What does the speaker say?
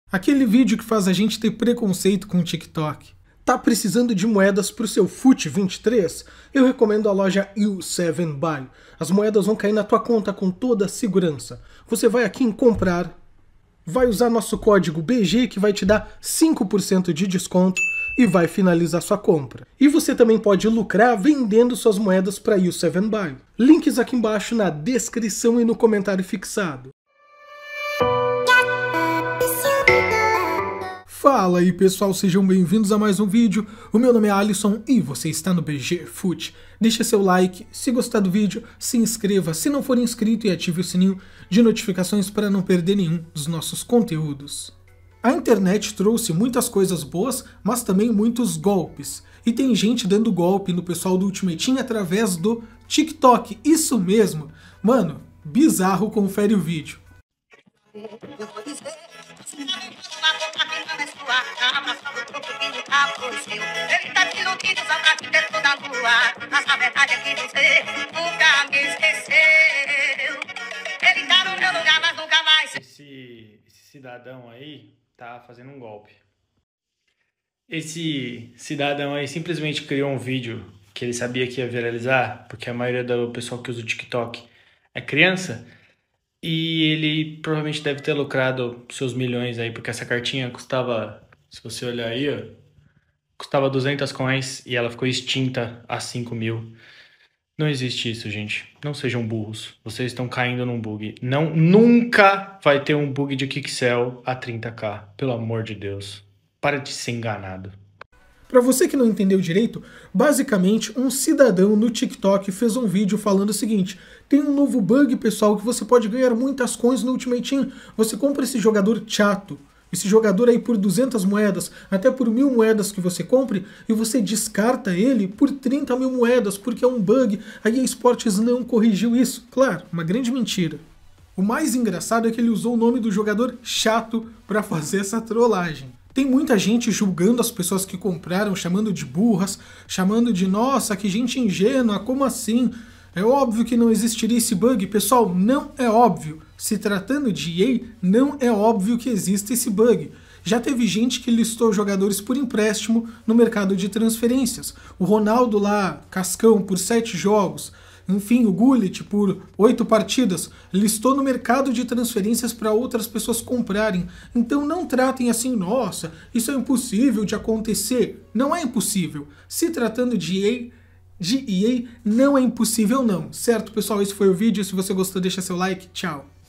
Aquele vídeo que faz a gente ter preconceito com o TikTok. Tá precisando de moedas para o seu FUT 23? Eu recomendo a loja U7Buy. As moedas vão cair na tua conta com toda a segurança. Você vai aqui em comprar, vai usar nosso código BG que vai te dar 5% de desconto e vai finalizar sua compra. E você também pode lucrar vendendo suas moedas para U7Buy. Links aqui embaixo na descrição e no comentário fixado. Fala aí pessoal, sejam bem-vindos a mais um vídeo. O meu nome é Alisson e você está no BG FUT. Deixa seu like, se gostar do vídeo, se inscreva se não for inscrito e ative o sininho de notificações para não perder nenhum dos nossos conteúdos. A internet trouxe muitas coisas boas, mas também muitos golpes. E tem gente dando golpe no pessoal do Ultimate Team através do TikTok, isso mesmo. Mano, bizarro, confere o vídeo. Ele tá te iludindo só pra te ter toda lua. Mas a verdade é que você nunca me esqueceu. Ele tá no meu lugar, mas nunca mais. Esse cidadão aí tá fazendo um golpe. Esse cidadão aí simplesmente criou um vídeo que ele sabia que ia viralizar, porque a maioria do pessoal que usa o TikTok é criança. E ele provavelmente deve ter lucrado seus milhões aí, porque essa cartinha custava, se você olhar aí, ó, custava 200 coins e ela ficou extinta a 5 mil. Não existe isso, gente. Não sejam burros. Vocês estão caindo num bug. Não, nunca vai ter um bug de Kixel a 30k. Pelo amor de Deus. Para de ser enganado. Para você que não entendeu direito, basicamente um cidadão no TikTok fez um vídeo falando o seguinte: tem um novo bug, pessoal, que você pode ganhar muitas coins no Ultimate Team. Você compra esse jogador chato, esse jogador aí por 200 moedas, até por 1000 moedas que você compre, e você descarta ele por 30 mil moedas, porque é um bug. A EA Sports não corrigiu isso. Claro, uma grande mentira. O mais engraçado é que ele usou o nome do jogador chato para fazer essa trollagem. Tem muita gente julgando as pessoas que compraram, chamando de burras, chamando de nossa, que gente ingênua, como assim? É óbvio que não existiria esse bug. Pessoal, não é óbvio. Se tratando de EA, não é óbvio que existe esse bug. Já teve gente que listou jogadores por empréstimo no mercado de transferências. O Ronaldo lá, Cascão, por 7 jogos. Enfim, o Gullit, por 8 partidas, listou no mercado de transferências para outras pessoas comprarem. Então não tratem assim, nossa, isso é impossível de acontecer. Não é impossível. Se tratando de EA, não é impossível não. Certo, pessoal? Esse foi o vídeo. Se você gostou, deixa seu like. Tchau.